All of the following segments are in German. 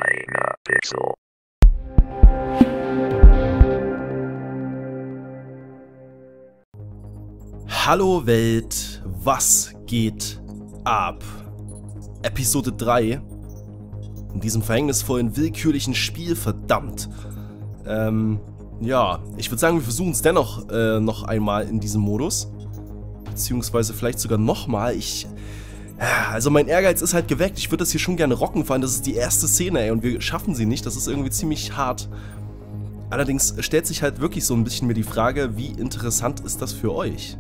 Kleiner Pixel. Hallo Welt, was geht ab? Episode 3. In diesem verhängnisvollen, willkürlichen Spiel, verdammt. Ja, ich würde sagen, wir versuchen es dennoch noch einmal in diesem Modus. Beziehungsweise vielleicht sogar nochmal. Also mein Ehrgeiz ist halt geweckt. Ich würde das hier schon gerne rocken, vor allem das ist die erste Szene, ey, und wir schaffen sie nicht. Das ist irgendwie ziemlich hart. Allerdings stellt sich halt wirklich so ein bisschen mir die Frage, wie interessant ist das für euch?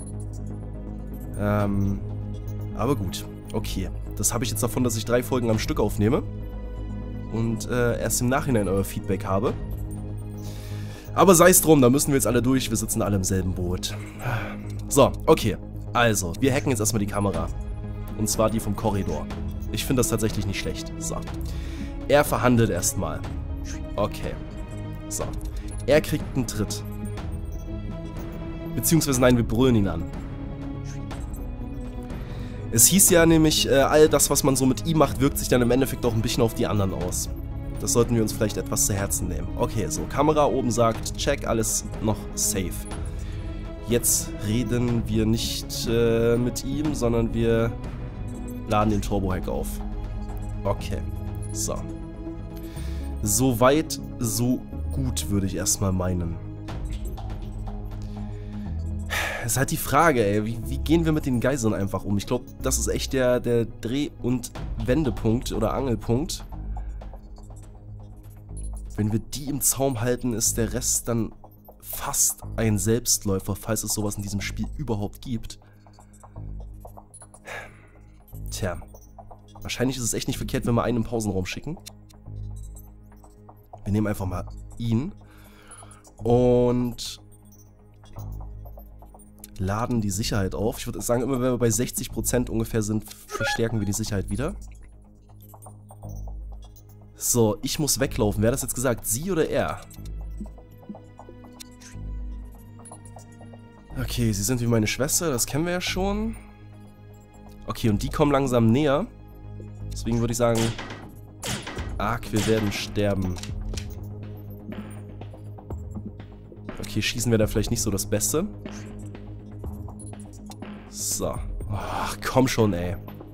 Aber gut, okay. Das habe ich jetzt davon, dass ich 3 Folgen am Stück aufnehme und erst im Nachhinein euer Feedback habe. Aber sei es drum, da müssen wir jetzt alle durch, wir sitzen alle im selben Boot. So, okay. Also, wir hacken jetzt erstmal die Kamera. Und zwar die vom Korridor. Ich finde das tatsächlich nicht schlecht. So. Er verhandelt erstmal. Okay. So. Er kriegt einen Tritt. Beziehungsweise nein, wir brüllen ihn an. Es hieß ja nämlich, all das, was man so mit ihm macht, wirkt sich dann im Endeffekt auch ein bisschen auf die anderen aus. Das sollten wir uns vielleicht etwas zu Herzen nehmen. Okay, so, Kamera oben sagt, check, alles noch safe. Jetzt reden wir nicht mit ihm, sondern wir laden den Turbo-Hack auf. Okay, so. So weit, so gut, würde ich erstmal meinen. Es ist halt die Frage, ey, wie gehen wir mit den Geiseln einfach um? Ich glaube, das ist echt der Dreh- und Wendepunkt oder Angelpunkt. Wenn wir die im Zaum halten, ist der Rest dann fast ein Selbstläufer, falls es sowas in diesem Spiel überhaupt gibt. Tja, wahrscheinlich ist es echt nicht verkehrt, wenn wir einen im Pausenraum schicken. Wir nehmen einfach mal ihn und laden die Sicherheit auf. Ich würde sagen, immer wenn wir bei 60% ungefähr sind, verstärken wir die Sicherheit wieder. So, ich muss weglaufen. Wer hat das jetzt gesagt? Sie oder er? Okay, sie sind wie meine Schwester, das kennen wir ja schon. Okay, und die kommen langsam näher. Deswegen würde ich sagen, arg, wir werden sterben. Okay, schießen wir da vielleicht nicht so das Beste. So. Ach, komm schon, ey.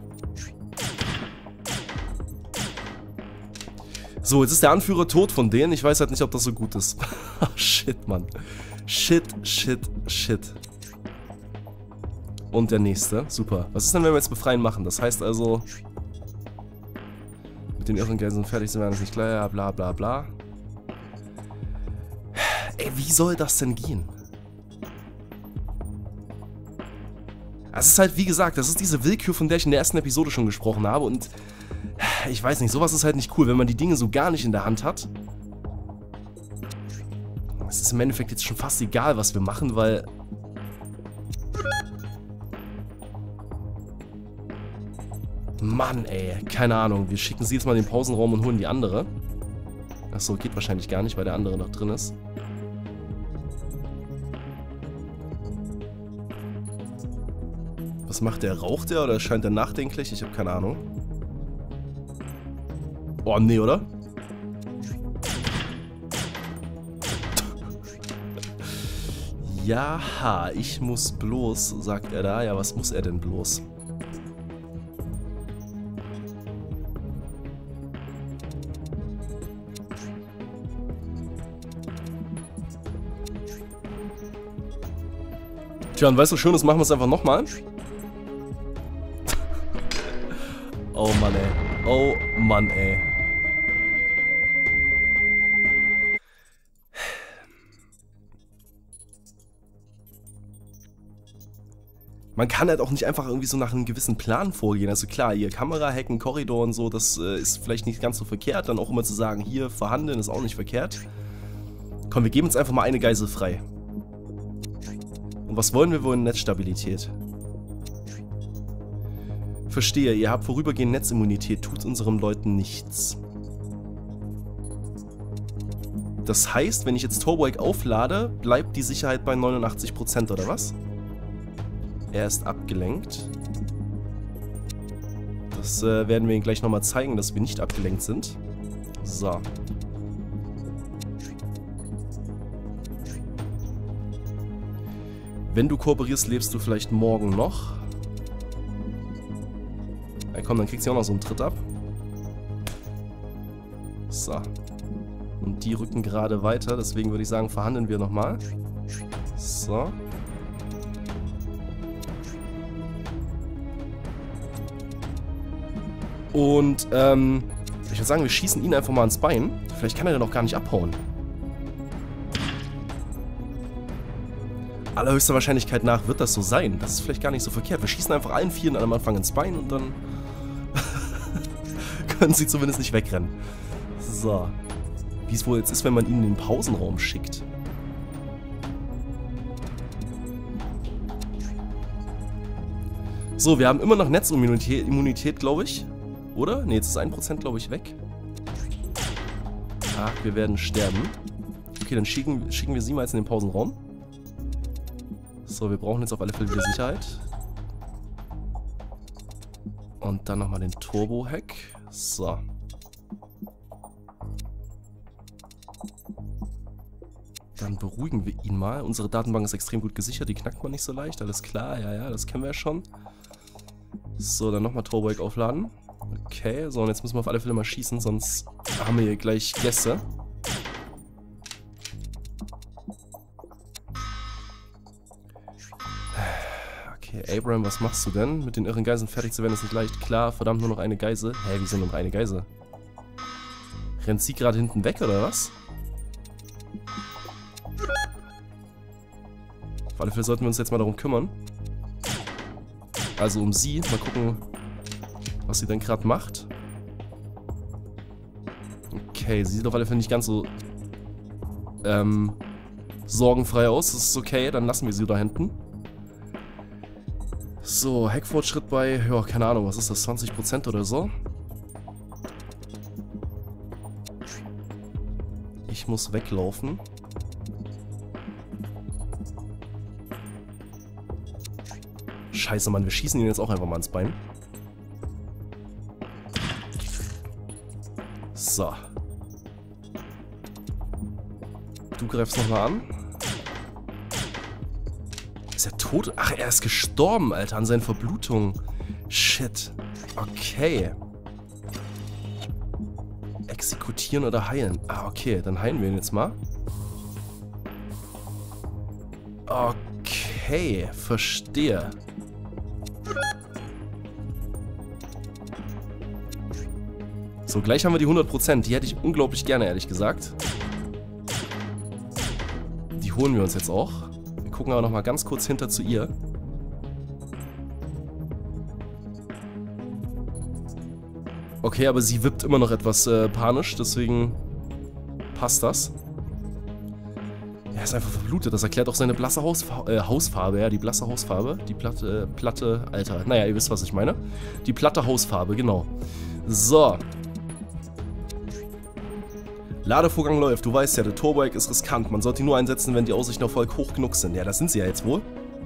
So, jetzt ist der Anführer tot von denen. Ich weiß halt nicht, ob das so gut ist. Shit, Mann. Shit, shit, shit. Und der nächste. Super. Was ist denn, wenn wir jetzt befreien machen? Das heißt also, mit den irren Geiseln fertig sind wir das nicht klar. Ja, bla bla bla. Ey, wie soll das denn gehen? Es ist halt, wie gesagt, das ist diese Willkür, von der ich in der ersten Episode schon gesprochen habe. Und ich weiß nicht, sowas ist halt nicht cool, wenn man die Dinge so gar nicht in der Hand hat. Es ist im Endeffekt jetzt schon fast egal, was wir machen, weil... Mann, ey, keine Ahnung. Wir schicken sie jetzt mal in den Pausenraum und holen die andere. Achso, geht wahrscheinlich gar nicht, weil der andere noch drin ist. Was macht der? Raucht der oder scheint er nachdenklich? Ich habe keine Ahnung. Oh, nee, oder? Jaha, ich muss bloß, sagt er da. Ja, was muss er denn bloß? Tja, und weißt du, Schönes, machen wir es einfach nochmal. Oh Mann, ey. Oh Mann, ey. Man kann halt auch nicht einfach irgendwie so nach einem gewissen Plan vorgehen. Also klar, hier Kamera hacken, Korridor und so, das ist vielleicht nicht ganz so verkehrt. Dann auch immer zu sagen, hier verhandeln ist auch nicht verkehrt. Komm, wir geben uns einfach mal eine Geisel frei. Und was wollen wir wohl in Netzstabilität? Verstehe, ihr habt vorübergehend Netzimmunität, tut unseren Leuten nichts. Das heißt, wenn ich jetzt Turbo-Hack auflade, bleibt die Sicherheit bei 89% oder was? Er ist abgelenkt. Das werden wir Ihnen gleich nochmal zeigen, dass wir nicht abgelenkt sind. So. Wenn du kooperierst, lebst du vielleicht morgen noch. Ja, komm, dann kriegst du auch noch so einen Tritt ab. So. Und die rücken gerade weiter, deswegen würde ich sagen, verhandeln wir nochmal. So. Und, ich würde sagen, wir schießen ihn einfach mal ans Bein. Vielleicht kann er dann auch gar nicht abhauen. Allerhöchster Wahrscheinlichkeit nach wird das so sein. Das ist vielleicht gar nicht so verkehrt. Wir schießen einfach allen Vieren am Anfang ins Bein und dann können sie zumindest nicht wegrennen. So. Wie es wohl jetzt ist, wenn man ihn in den Pausenraum schickt. So, wir haben immer noch Netzimmunität, glaube ich. Oder? Ne, jetzt ist 1%, glaube ich, weg. Ach, wir werden sterben. Okay, dann schicken wir sie mal jetzt in den Pausenraum. So, wir brauchen jetzt auf alle Fälle wieder Sicherheit. Und dann nochmal den Turbo-Hack. So. Dann beruhigen wir ihn mal. Unsere Datenbank ist extrem gut gesichert, die knackt man nicht so leicht. Alles klar, ja, das kennen wir ja schon. So, dann nochmal Turbo-Hack aufladen. Okay, so, und jetzt müssen wir auf alle Fälle mal schießen, sonst haben wir hier gleich Gäste. Okay, Abraham, was machst du denn? Mit den irren Geiseln fertig zu werden ist nicht leicht. Klar, verdammt, nur noch eine Geisel. Hä, wieso nur noch eine Geisel? Rennt sie gerade hinten weg, oder was? Auf alle Fälle sollten wir uns jetzt mal darum kümmern. Also um sie. Mal gucken, was sie denn gerade macht. Okay, sie sieht auf alle Fälle nicht ganz so sorgenfrei aus. Das ist okay, dann lassen wir sie da hinten. So, Hackfortschritt bei, ja, keine Ahnung, was ist das, 20% oder so? Ich muss weglaufen. Scheiße, Mann, wir schießen ihn jetzt auch einfach mal ins Bein. So. Du greifst nochmal an. Ist er tot? Ach, er ist gestorben, Alter, an seinen Verblutungen. Shit. Okay. Exekutieren oder heilen? Ah, okay, dann heilen wir ihn jetzt mal. Okay, verstehe. So, gleich haben wir die 100%. Die hätte ich unglaublich gerne, ehrlich gesagt. Die holen wir uns jetzt auch. Wir gucken aber nochmal ganz kurz hinter zu ihr. Okay, aber sie wippt immer noch etwas panisch, deswegen passt das. Er ist einfach verblutet, das erklärt auch seine blasse Hausfarbe, ja, die blasse Hausfarbe. Die platte, Alter, naja, ihr wisst, was ich meine. Die platte Hausfarbe, genau. So. Ladevorgang läuft, du weißt ja, der Turbo-Hack ist riskant. Man sollte ihn nur einsetzen, wenn die Aussichten auf Erfolg hoch genug sind. Ja, das sind sie ja jetzt wohl.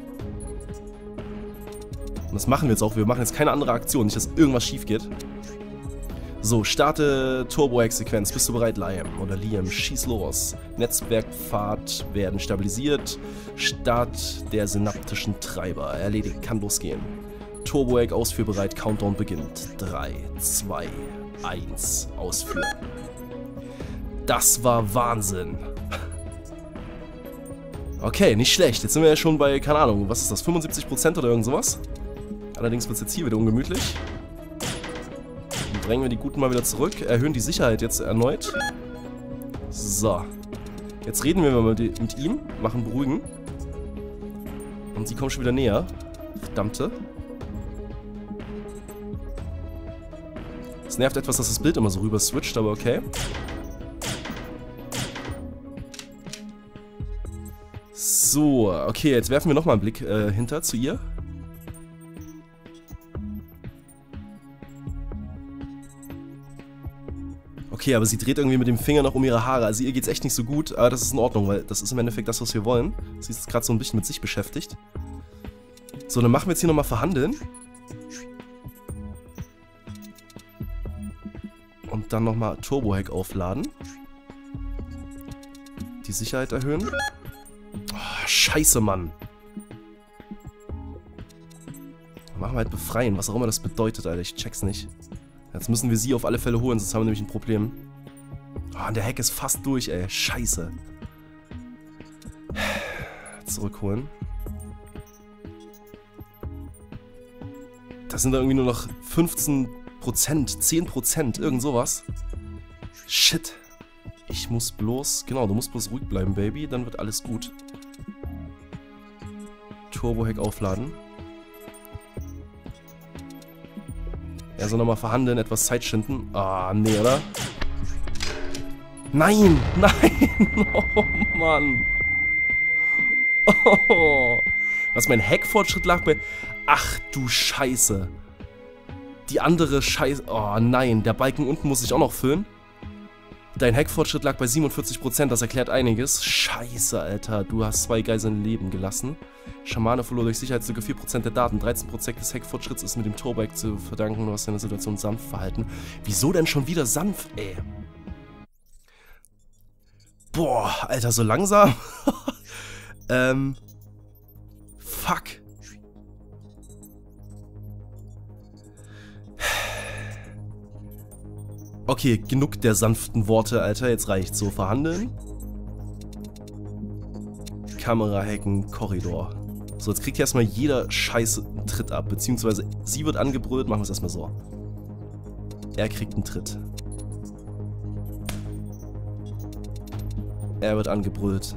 Und das machen wir jetzt auch. Wir machen jetzt keine andere Aktion, nicht, dass irgendwas schief geht. So, starte Turbo-Hack-Sequenz. Bist du bereit, Liam? Oder Liam, schieß los. Netzwerkpfad werden stabilisiert. Start der synaptischen Treiber. Erledigt, kann losgehen. Turbo-Hack ausführbereit, Countdown beginnt. 3, 2, 1, ausführen. Das war Wahnsinn. Okay, nicht schlecht. Jetzt sind wir ja schon bei, keine Ahnung, was ist das, 75% oder irgend sowas? Allerdings wird es jetzt hier wieder ungemütlich. Dann drängen wir die Guten mal wieder zurück, erhöhen die Sicherheit jetzt erneut. So. Jetzt reden wir mal mit ihm, machen beruhigen. Und sie kommen schon wieder näher. Verdammte. Es nervt etwas, dass das Bild immer so rüber switcht, aber okay. So, okay, jetzt werfen wir nochmal einen Blick hinter zu ihr. Okay, aber sie dreht irgendwie mit dem Finger noch um ihre Haare. Also ihr geht's echt nicht so gut, aber das ist in Ordnung, weil das ist im Endeffekt das, was wir wollen. Sie ist gerade so ein bisschen mit sich beschäftigt. So, dann machen wir jetzt hier nochmal verhandeln. Und dann nochmal Turbo-Hack aufladen. Die Sicherheit erhöhen. Oh, scheiße, Mann. Machen wir halt befreien, was auch immer das bedeutet, Alter. Ich check's nicht. Jetzt müssen wir sie auf alle Fälle holen, sonst haben wir nämlich ein Problem. Oh, und der Hack ist fast durch, ey. Scheiße. Zurückholen. Das sind da irgendwie nur noch 15%, 10%, irgend sowas. Shit. Ich muss bloß... Genau, du musst bloß ruhig bleiben, Baby. Dann wird alles gut. Turbo-Hack aufladen. Er soll nochmal verhandeln, etwas Zeit schinden. Ah, nee, oder? Nein! Nein! Oh, Mann! Oh! Was, mein Hack-Fortschritt lag bei... Ach, du Scheiße! Die andere Scheiße... Oh, nein, der Balken unten muss ich auch noch füllen. Dein Hack-Fortschritt lag bei 47%, das erklärt einiges. Scheiße, Alter, du hast 2 Geiseln leben gelassen. Schamane verlor durch Sicherheitslücke 4% der Daten. 13% des Hack-Fortschritts ist mit dem Turbo-Hack zu verdanken. Du hast deine Situation sanft verhalten. Wieso denn schon wieder sanft, ey? Boah, Alter, so langsam? Fuck. Okay, genug der sanften Worte, Alter. Jetzt reicht's. So, verhandeln. Kamera hacken, Korridor. So, jetzt kriegt hier erstmal jeder Scheiße einen Tritt ab. Beziehungsweise sie wird angebrüllt. Machen wir es erstmal so. Er kriegt einen Tritt. Er wird angebrüllt.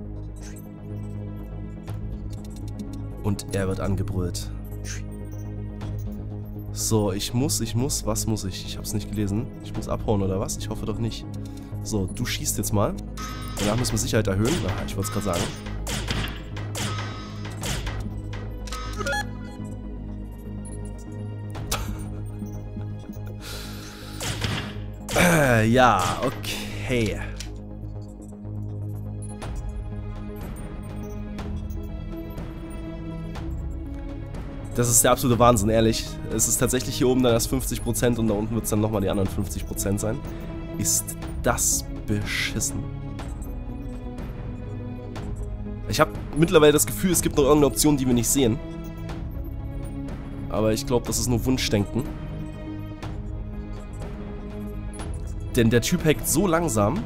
Und er wird angebrüllt. So, was muss ich? Ich hab's nicht gelesen. Ich muss abhauen oder was? Ich hoffe doch nicht. So, du schießt jetzt mal. Danach müssen wir Sicherheit erhöhen. Aha, ich wollte es gerade sagen. Ja, okay. Das ist der absolute Wahnsinn, ehrlich. Es ist tatsächlich hier oben dann erst 50% und da unten wird es dann nochmal die anderen 50% sein. Ist das beschissen. Ich habe mittlerweile das Gefühl, es gibt noch irgendeine Option, die wir nicht sehen. Aber ich glaube, das ist nur Wunschdenken. Denn der Typ hackt so langsam.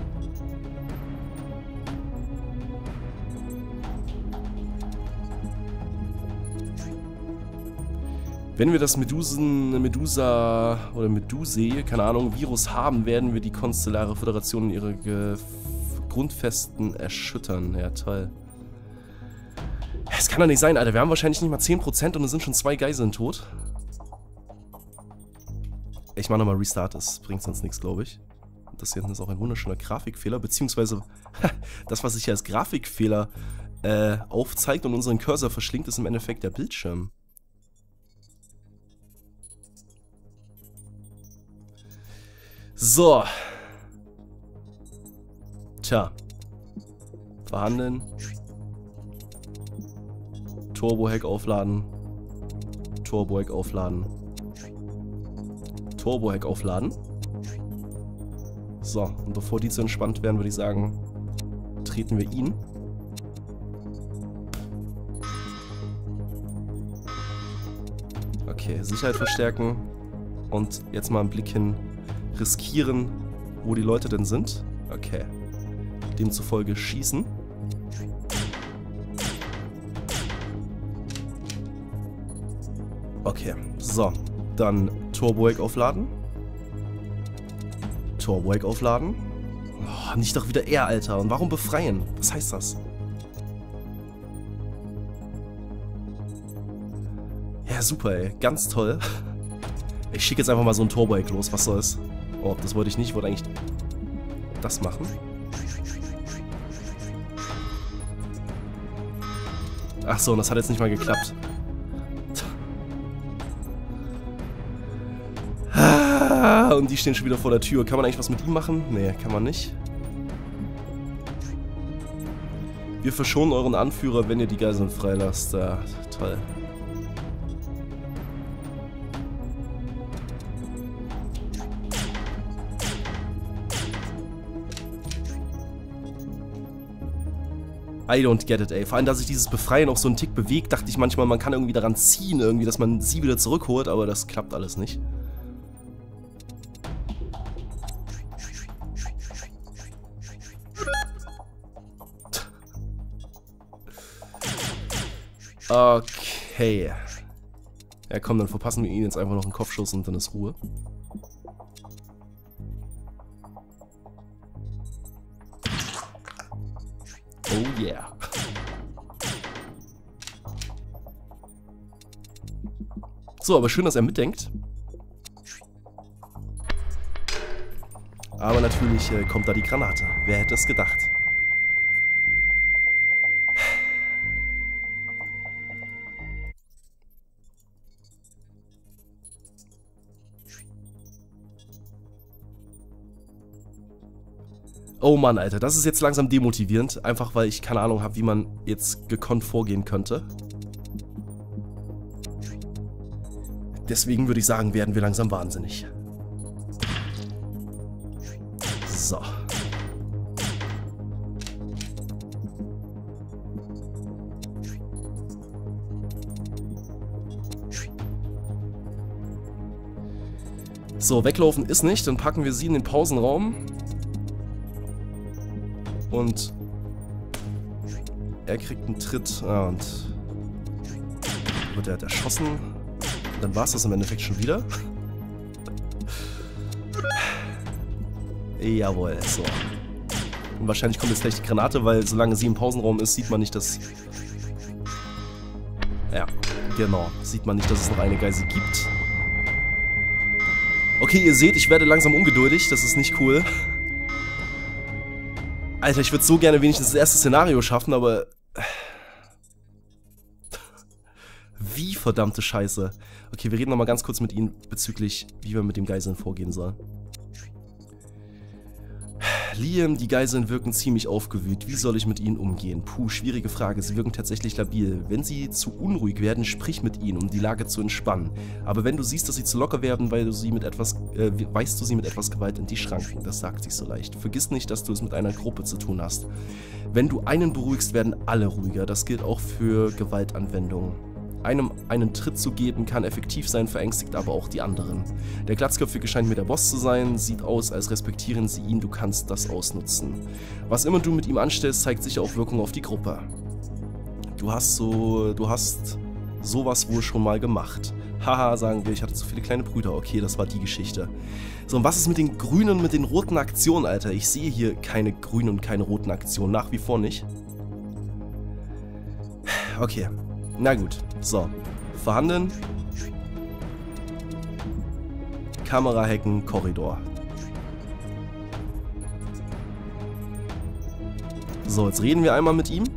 Wenn wir das Medusa oder Meduse, keine Ahnung, Virus haben, werden wir die konstellare Föderation in ihre Grundfesten erschüttern. Ja, toll. Das kann doch nicht sein, Alter. Wir haben wahrscheinlich nicht mal 10% und es sind schon 2 Geiseln tot. Ich mache nochmal Restart, das bringt sonst nichts, glaube ich. Das hier hinten ist auch ein wunderschöner Grafikfehler, beziehungsweise das, was sich hier als Grafikfehler aufzeigt und unseren Cursor verschlingt, ist im Endeffekt der Bildschirm. So. Tja. Verhandeln. Turbo-Hack aufladen. Turbo-Hack aufladen. Turbo-Hack aufladen. So, und bevor die zu entspannt werden, würde ich sagen, treten wir ihn. Okay, Sicherheit verstärken. Und jetzt mal einen Blick hin. Riskieren, wo die Leute denn sind. Okay. Demzufolge schießen. Okay, so. Dann Turbo-Hack aufladen. Turbo-Hack aufladen. Oh, nicht doch wieder er, Alter. Und warum befreien? Was heißt das? Ja, super, ey. Ganz toll. Ich schicke jetzt einfach mal so einen Turbo-Hack los. Was soll's? Oh, das wollte ich nicht. Ich wollte eigentlich das machen. Ach so, und das hat jetzt nicht mal geklappt. Und die stehen schon wieder vor der Tür. Kann man eigentlich was mit ihm machen? Nee, kann man nicht. Wir verschonen euren Anführer, wenn ihr die Geiseln freilasst. Ja, toll. I don't get it, ey. Vor allem, dass sich dieses Befreien auch so einen Tick bewegt, dachte ich manchmal, man kann irgendwie daran ziehen, irgendwie, dass man sie wieder zurückholt, aber das klappt alles nicht. Okay. Ja komm, dann verpassen wir ihn jetzt einfach noch einen Kopfschuss und dann ist Ruhe. Oh yeah. So, aber schön, dass er mitdenkt. Aber natürlich kommt da die Granate. Wer hätte es gedacht? Oh Mann, Alter, das ist jetzt langsam demotivierend. Einfach, weil ich keine Ahnung habe, wie man jetzt gekonnt vorgehen könnte. Deswegen würde ich sagen, werden wir langsam wahnsinnig. So. So, weglaufen ist nicht. Dann packen wir sie in den Pausenraum. Und er kriegt einen Tritt und wird er erschossen. Und dann war es das im Endeffekt schon wieder. Jawohl, so. Und wahrscheinlich kommt jetzt gleich die Granate, weil solange sie im Pausenraum ist, sieht man nicht, dass... Ja, genau. Sieht man nicht, dass es noch eine Geisel gibt. Okay, ihr seht, ich werde langsam ungeduldig. Das ist nicht cool. Alter, ich würde so gerne wenigstens das erste Szenario schaffen, aber... Wie verdammte Scheiße. Okay, wir reden nochmal ganz kurz mit ihm bezüglich, wie wir mit dem Geiseln vorgehen sollen. Liam, die Geiseln wirken ziemlich aufgewühlt. Wie soll ich mit ihnen umgehen? Puh, schwierige Frage. Sie wirken tatsächlich labil. Wenn sie zu unruhig werden, sprich mit ihnen, um die Lage zu entspannen. Aber wenn du siehst, dass sie zu locker werden, weist du sie mit etwas Gewalt in die Schranken. Das sagt sich so leicht. Vergiss nicht, dass du es mit einer Gruppe zu tun hast. Wenn du einen beruhigst, werden alle ruhiger. Das gilt auch für Gewaltanwendungen. Einem einen Tritt zu geben, kann effektiv sein, verängstigt aber auch die anderen. Der Glatzköpfige scheint mir der Boss zu sein, sieht aus, als respektieren sie ihn, du kannst das ausnutzen. Was immer du mit ihm anstellst, zeigt sicher auch Wirkung auf die Gruppe. Du hast sowas wohl schon mal gemacht. Haha, sagen wir, ich hatte zu viele kleine Brüder. Okay, das war die Geschichte. So, und was ist mit den grünen, mit den roten Aktionen, Alter? Ich sehe hier keine grünen und keine roten Aktionen, nach wie vor nicht. Okay. Na gut, so. Verhandeln. Kamera hacken, Korridor. So, jetzt reden wir einmal mit ihm.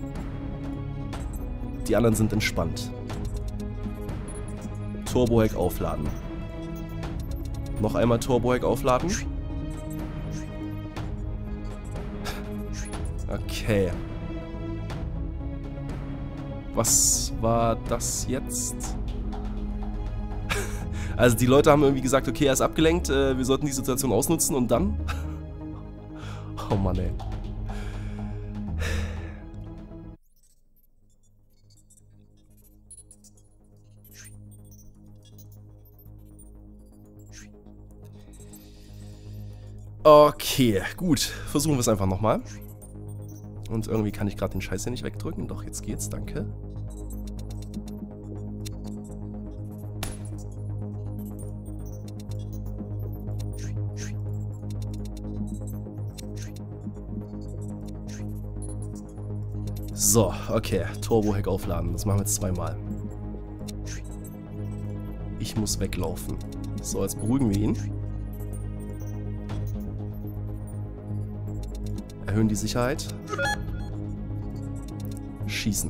Die anderen sind entspannt. Turbo-Hack aufladen. Noch einmal Turbo-Hack aufladen. Okay. Was war das jetzt? Also die Leute haben irgendwie gesagt, okay, er ist abgelenkt, wir sollten die Situation ausnutzen und dann? Oh Mann, ey. Okay, gut. Versuchen wir es einfach nochmal. Und irgendwie kann ich gerade den Scheiß hier nicht wegdrücken. Doch, jetzt geht's, danke. So, okay. Turbo-Hack aufladen. Das machen wir jetzt zweimal. Ich muss weglaufen. So, jetzt beruhigen wir ihn. Erhöhen die Sicherheit. Schießen.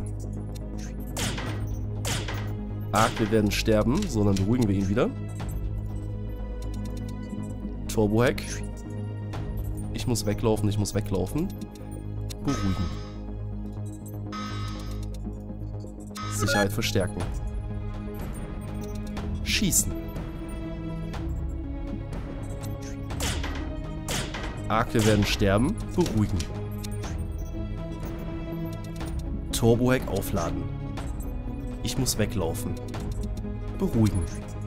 Arg, wir werden sterben. So, dann beruhigen wir ihn wieder. Turbo-Hack. Ich muss weglaufen, ich muss weglaufen. Beruhigen. Sicherheit verstärken. Schießen. Arg, wir werden sterben. Beruhigen. Turbo-Hack aufladen. Ich muss weglaufen. Beruhigen.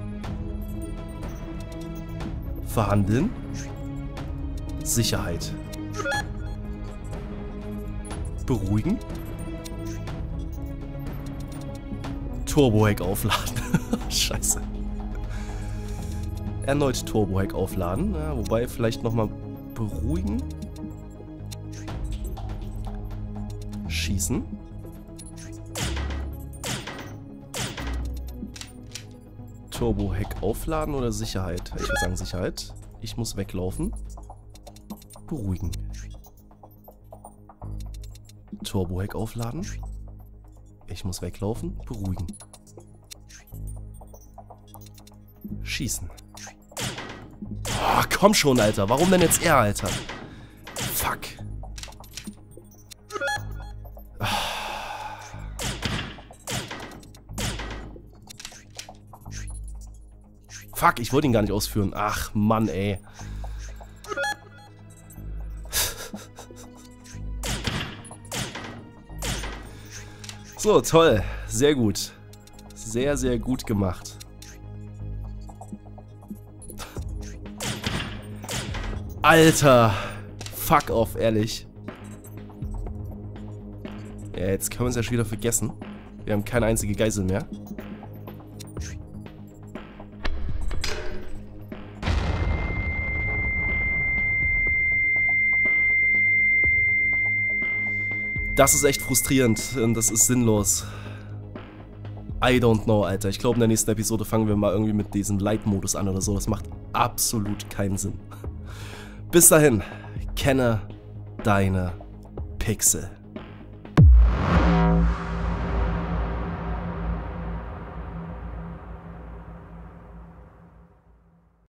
Verhandeln. Sicherheit. Beruhigen. Turbo-Hack aufladen. Scheiße. Erneut Turbo-Hack aufladen. Ja, wobei vielleicht nochmal beruhigen. Schießen. Turbo-Hack aufladen oder Sicherheit? Ich würde sagen Sicherheit. Ich muss weglaufen. Beruhigen. Turbo-Hack aufladen. Ich muss weglaufen. Beruhigen. Schießen. Oh, komm schon, Alter. Warum denn jetzt er, Alter? Fuck. Fuck, ich wollte ihn gar nicht ausführen. Ach, Mann, ey. So, toll. Sehr gut. Sehr, sehr gut gemacht. Alter. Fuck off, ehrlich. Ja, jetzt können wir uns ja schon wieder vergessen. Wir haben keine einzige Geisel mehr. Das ist echt frustrierend und das ist sinnlos. I don't know, Alter. Ich glaube, in der nächsten Episode fangen wir mal irgendwie mit diesem Light-Modus an oder so. Das macht absolut keinen Sinn. Bis dahin, kenne deine Pixel.